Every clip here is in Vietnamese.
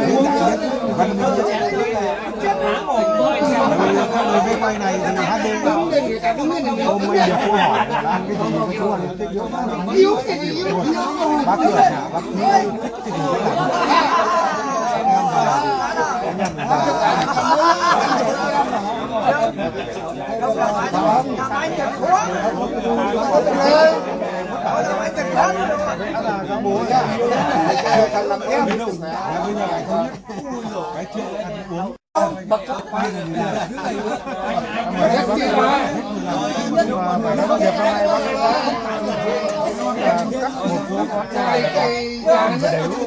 Cái quay này thì HD vào hôm nay được câu hỏi là ăn cái gì cái chú ăn bác cười bác nghĩ thích cái gì cái chuyện ăn uống bậc cấp mà nó có việc này cắt một số con đầy đủ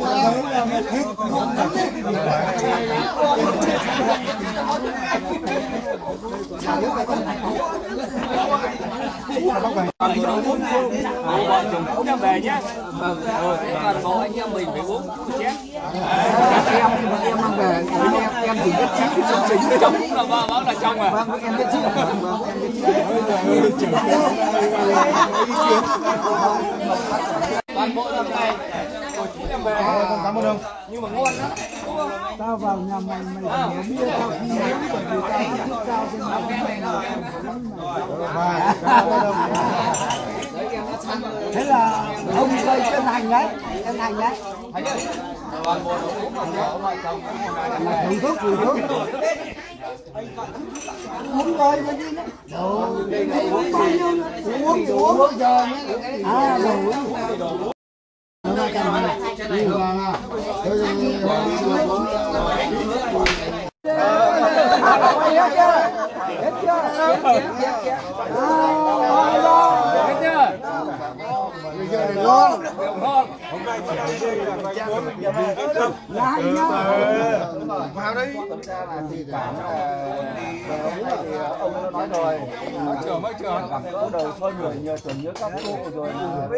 vợ chồng không đem về nhé. Toàn bộ anh em mình phải uống chén. Em mang về, em chỉ nhất trí cái chương trình. Trong cũng là vợ báo là trong à? Vâng, em nhất trí. Toàn bộ lần này em về. Cảm ơn ông. Nhưng mà ngon lắm. Tao vào nhà mày uống bia tao không uống bởi vì tao thích tao trên thế là ông đây chân hành đấy, chân hành đấy. Thử thuốc. Uống rồi mà gì nữa. Uống bao nhiêu nữa? Uống giờ mới. À rồi. Vào đây. Ông nói rồi. Mới trưởng. Có đầu thôi người nhờ chuẩn nhớ các cô rồi.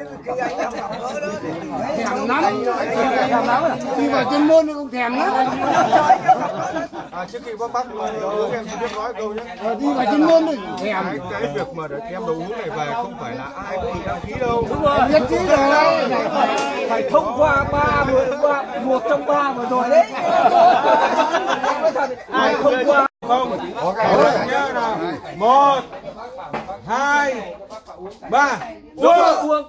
Thèm lắm. Đi vào chuyên môn thì không thèm lắm. Trước khi bác em xin biết nói câu nhé. Đi vào chuyên môn thì thèm. Cái việc mà em đồ uống này về không phải là ai cũng bị đăng ký đâu. Đúng rồi. Nhất trí rồi. Phải thông qua một trong ba vừa rồi đấy. Ai không qua Không. Nhớ nào. 1, 2, 3. uống.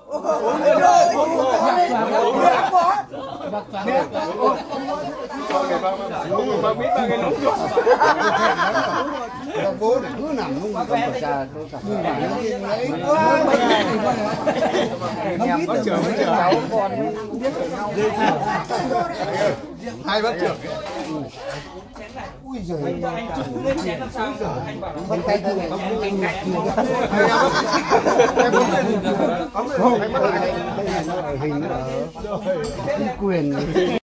Bác biết ba cái lúc rồi. Bố cứ nằm luôn mà cầm trà Bác trưởng. Hai bác trưởng. ui giời Con tay tôi này Không, hình ở quyền